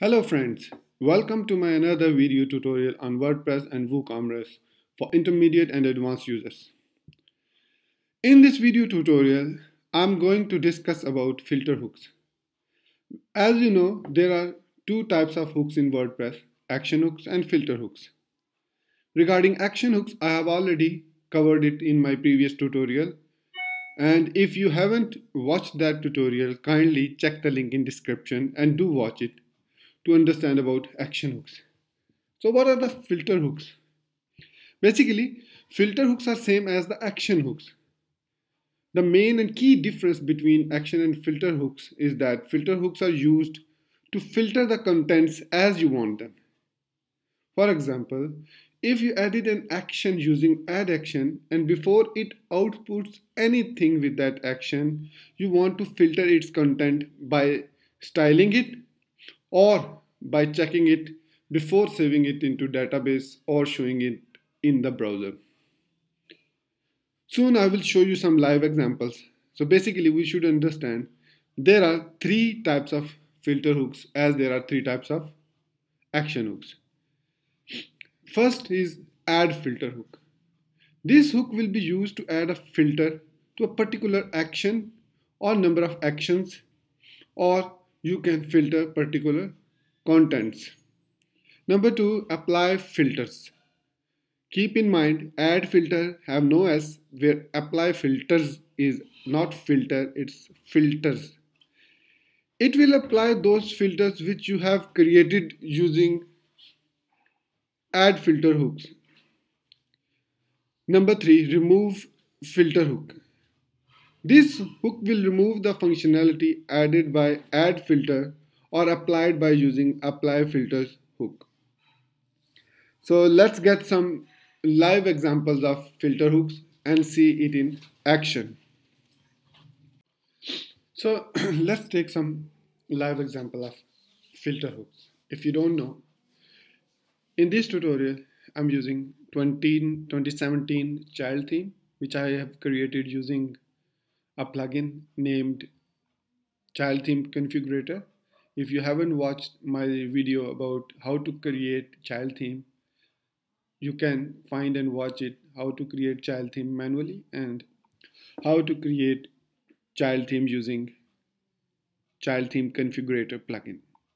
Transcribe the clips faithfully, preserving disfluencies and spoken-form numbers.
Hello friends, welcome to my another video tutorial on WordPress and WooCommerce for intermediate and advanced users. In this video tutorial, I'm going to discuss about filter hooks. As you know, there are two types of hooks in WordPress, action hooks and filter hooks. Regarding action hooks, I have already covered it in my previous tutorial. And if you haven't watched that tutorial, kindly check the link in description and do watch it to understand about action hooks. So what are the filter hooks? Basically, filter hooks are same as the action hooks. The main and key difference between action and filter hooks is that filter hooks are used to filter the contents as you want them. For example, if you added an action using add action and before it outputs anything with that action, you want to filter its content by styling it or by checking it before saving it into database or showing it in the browser. Soon I will show you some live examples. So basically we should understand there are three types of filter hooks as there are three types of action hooks. First is add filter hook. This hook will be used to add a filter to a particular action or number of actions, or you can filter particular contents. Number two, apply filters. Keep in mind, add filter have no S, where apply filters is not filter, it's filters. It will apply those filters which you have created using add filter hooks. Number three, remove filter hook. This hook will remove the functionality added by add filter or applied by using apply filters hook. So let's get some live examples of filter hooks and see it in action. So let's take some live example of filter hooks. If you don't know, in this tutorial I'm using twenty seventeen child theme which I have created using a plugin named Child Theme Configurator. If you haven't watched my video about how to create child theme, you can find and watch it, how to create child theme manually and how to create child theme using Child Theme Configurator plugin.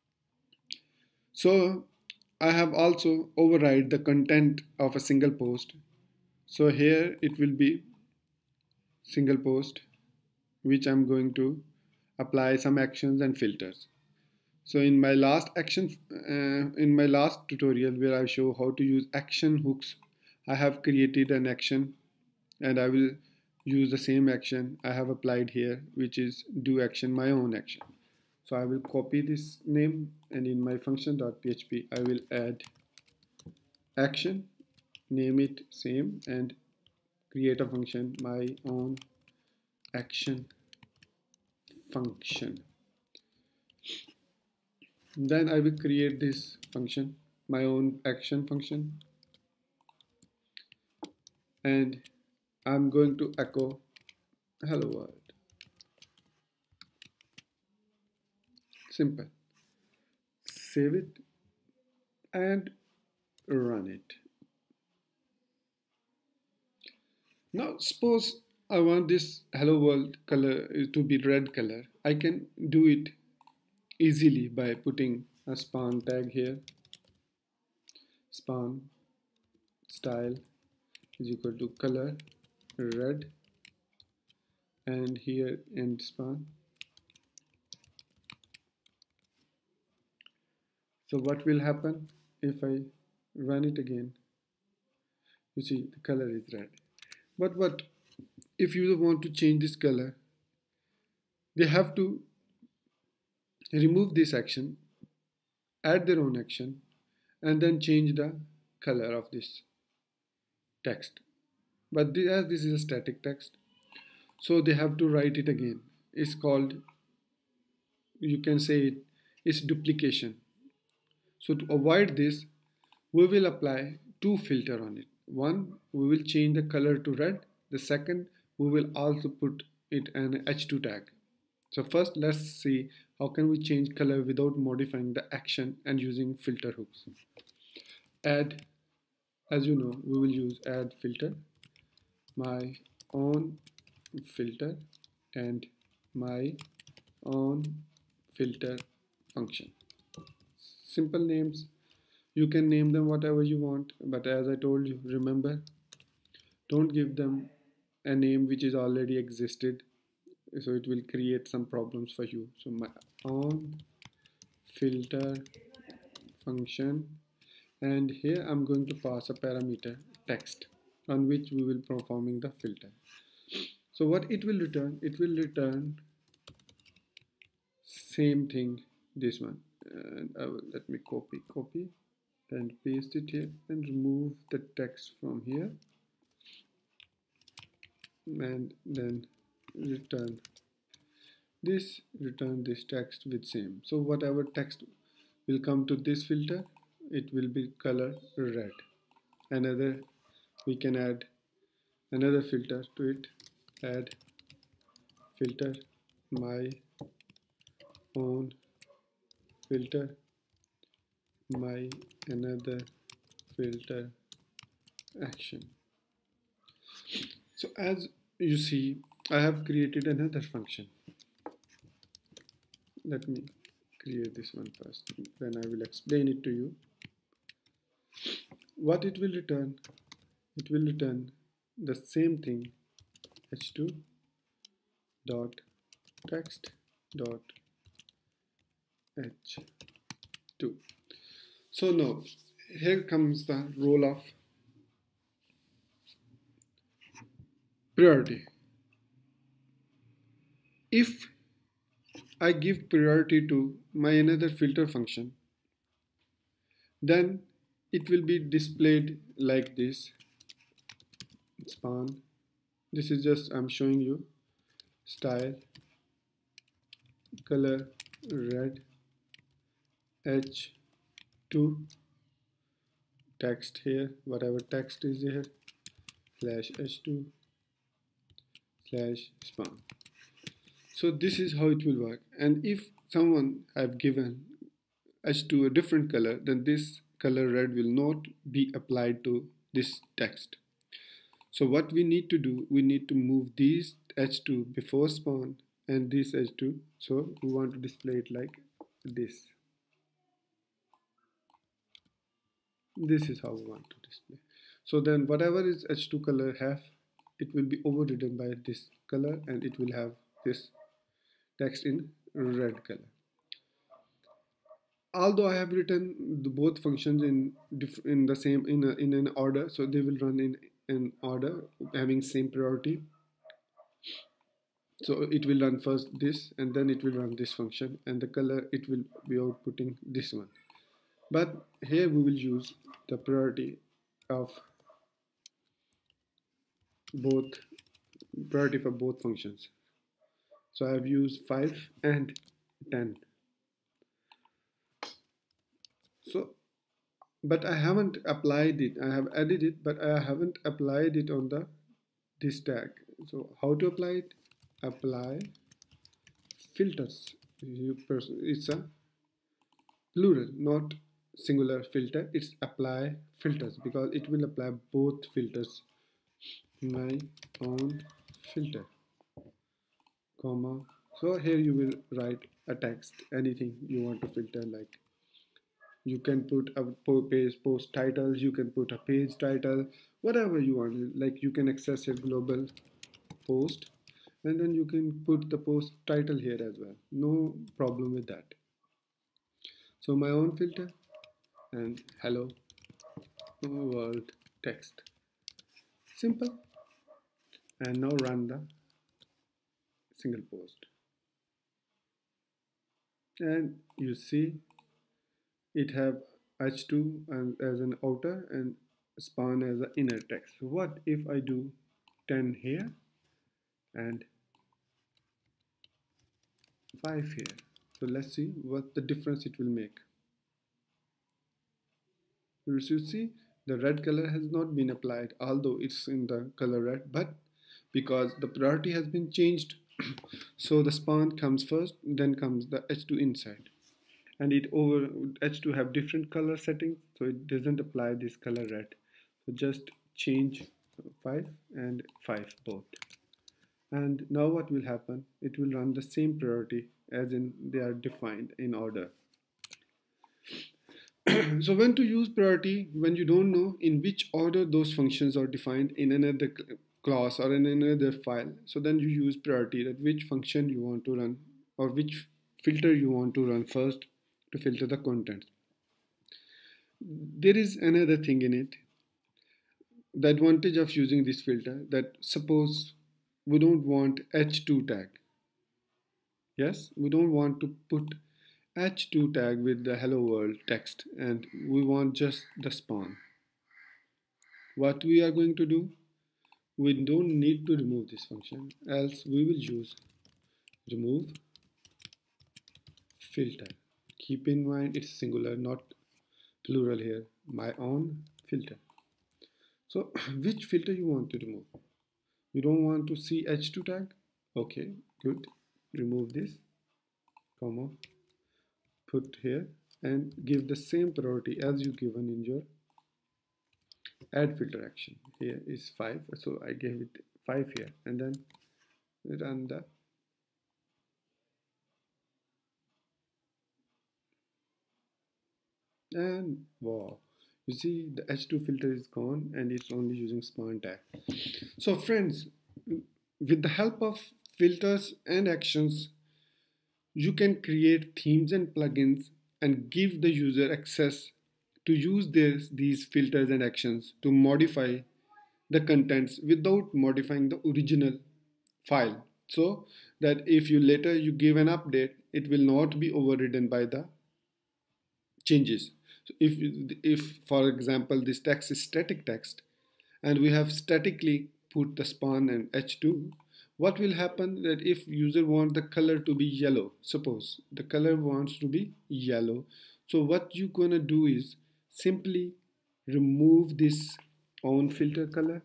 So I have also override the content of a single post. So here it will be single post, which I'm going to apply some actions and filters. So in my last action, uh, in my last tutorial where I show how to use action hooks, I have created an action and I will use the same action I have applied here, which is do action, my own action. So I will copy this name and in my function.php I will add action, name it same and create a function, my own action function. Then I will create this function, my own action function, and I'm going to echo hello world. Simple. Save it and run it. Now suppose I want this hello world color to be red color. I can do it easily by putting a span tag here. Span style is equal to color red and here end span. So what will happen if I run it again? You see the color is red. But what if you want to change this color? They have to remove this action, add their own action, and then change the color of this text. But this, as this is a static text, so they have to write it again. It's called, you can say it, it's duplication. So to avoid this, we will apply two filters on it. One, we will change the color to red. The second, we will also put it an H two tag. So first let's see how can we change color without modifying the action and using filter hooks. Add, as you know, we will use add filter, my own filter, and my own filter function. Simple names, you can name them whatever you want, but as I told you, remember, don't give them a name which is already existed, so it will create some problems for you. So my own filter function, and here I'm going to pass a parameter text on which we will performing the filter. So what it will return, it will return same thing, this one, and I will, let me copy copy and paste it here and remove the text from here, and then return this, return this text with same. So whatever text will come to this filter, it will be color red. Another, we can add another filter to it, add filter, my own filter, my another filter action. So as you see, I have created another function. Let me create this one first, then I will explain it to you. What it will return, it will return the same thing, h two dot text dot h two. So now here comes the role of priority. If I give priority to my another filter function, then it will be displayed like this, span. This is just, I'm showing you, style, color red, h two, text here, whatever text is here, slash h two slash span. So this is how it will work. And if someone have given h two a different color, then this color red will not be applied to this text. So what we need to do, we need to move these h two before span and this h two. So we want to display it like this. This is how we want to display. So then whatever is h two color have, it will be overridden by this color and it will have this text in red color. Although I have written the both functions in in the same in a, in an order, so they will run in an order having same priority. So it will run first this and then it will run this function, and the color it will be outputting this one. But here we will use the priority of both priority for both functions. So I have used five and ten. So, but I haven't applied it. I have added it, but I haven't applied it on the this tag. So how to apply it? Apply filters. It's a plural, not singular filter. It's apply filters because it will apply both filters. My own filter, comma. So here you will write a text, anything you want to filter, like you can put a page post titles, you can put a page title, whatever you want. Like you can access a global post and then you can put the post title here as well. No problem with that. So my own filter and hello world text. Simple. And now run the single post. And you see it have h two and as an outer and span as an inner text. So what if I do ten here and five here? So let's see what the difference it will make. You see the red color has not been applied, although it's in the color red, but because the priority has been changed So the span comes first, then comes the H two inside, and it over H two have different color settings, so it doesn't apply this color red. So just change five and five both, and now what will happen? It will run the same priority as in they are defined in order. So when to use priority? When you don't know in which order those functions are defined in another class or in another file, so then you use priority, that which function you want to run or which filter you want to run first to filter the contents. There is another thing in it. The advantage of using this filter, that suppose we don't want H two tag. Yes, we don't want to put H two tag with the hello world text, and we want just the span. What we are going to do, we don't need to remove this function, else we will use remove filter. Keep in mind it's singular, not plural here. My own filter. So which filter you want to remove? You don't want to see H two tag? Okay, good. Remove this, comma, put here, and give the same priority as you given in your add filter action. Here is five, so I gave it five here, and then run the and wow, you see the H two filter is gone and it's only using span tag. So friends, with the help of filters and actions, you can create themes and plugins and give the user access to use this, these filters and actions to modify the contents without modifying the original file, so that if you later you give an update, it will not be overridden by the changes. So if if for example this text is static text and we have statically put the span and H two, what will happen that if user want the color to be yellow, suppose the color wants to be yellow, so what you gonna do is simply remove this on filter color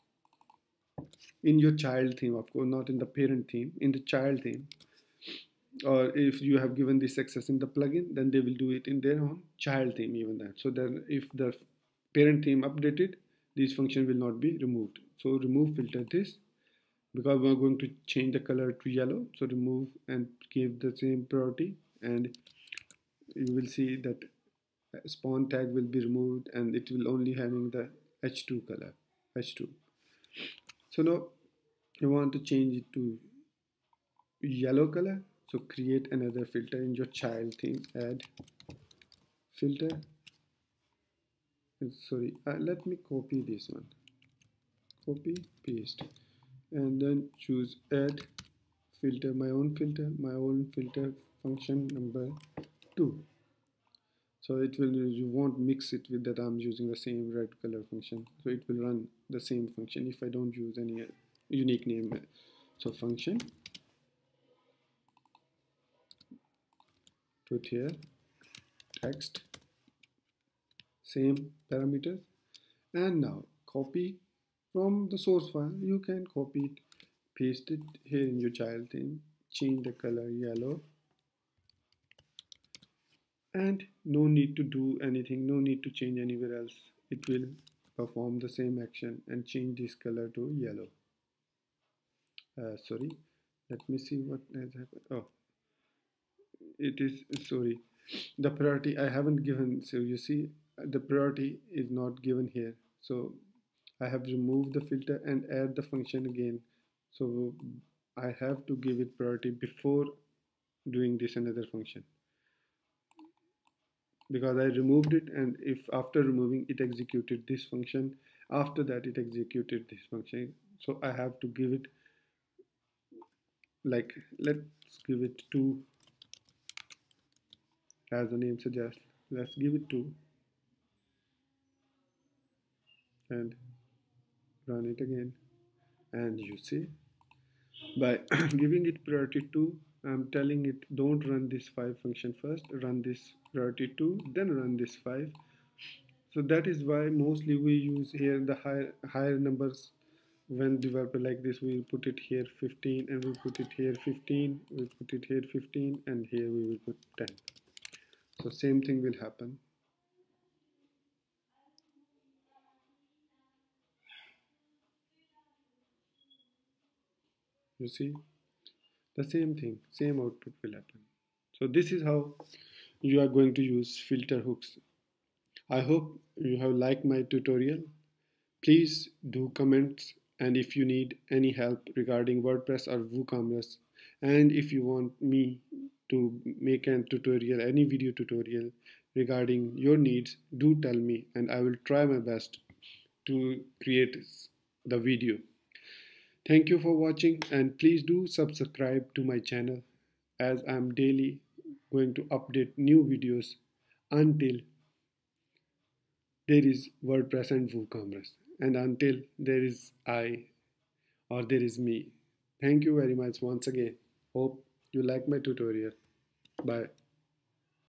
in your child theme, of course not in the parent theme, in the child theme, or if you have given this access in the plugin, then they will do it in their own child theme, even that. So then if the parent theme updated, this function will not be removed. So remove filter this, because we are going to change the color to yellow, so remove and give the same priority, and you will see that spawn tag will be removed and it will only having the H two color, H two. So now you want to change it to yellow color, so create another filter in your child theme, add filter. Sorry, uh, let me copy this one, copy paste, and then choose add filter, my own filter, my own filter function number two. So it will, you won't mix it with that I'm using the same red color function, so it will run the same function if I don't use any unique name. So function, put here text, same parameters, and now copy from the source file. You can copy it, paste it here in your child theme, change the color yellow, and no need to do anything, no need to change anywhere else. It will perform the same action and change this color to yellow. Uh, sorry, let me see what has happened. Oh, it is, sorry, the priority I haven't given. So you see the priority is not given here, so I have removed the filter and add the function again. So I have to give it priority before doing this another function, because I removed it, and if after removing it executed this function, after that it executed this function, so I have to give it, like, let's give it two, as the name suggests. Let's give it two and run it again, and you see by giving it priority two, I'm telling it don't run this five function first, run this priority two, then run this five. So that is why mostly we use here the higher higher numbers when developer like this, we will put it here fifteen, and we put it here fifteen, we put it here fifteen, and here we will put ten. So same thing will happen. You see, the same thing, same output will happen. So this is how you are going to use filter hooks. I hope you have liked my tutorial. Please do comments, and if you need any help regarding WordPress or WooCommerce, and if you want me to make a tutorial, any video tutorial regarding your needs, do tell me and I will try my best to create the video. Thank you for watching, and please do subscribe to my channel as I am daily going to update new videos until there is WordPress and WooCommerce, and until there is I or there is me. Thank you very much once again. Hope you like my tutorial. Bye.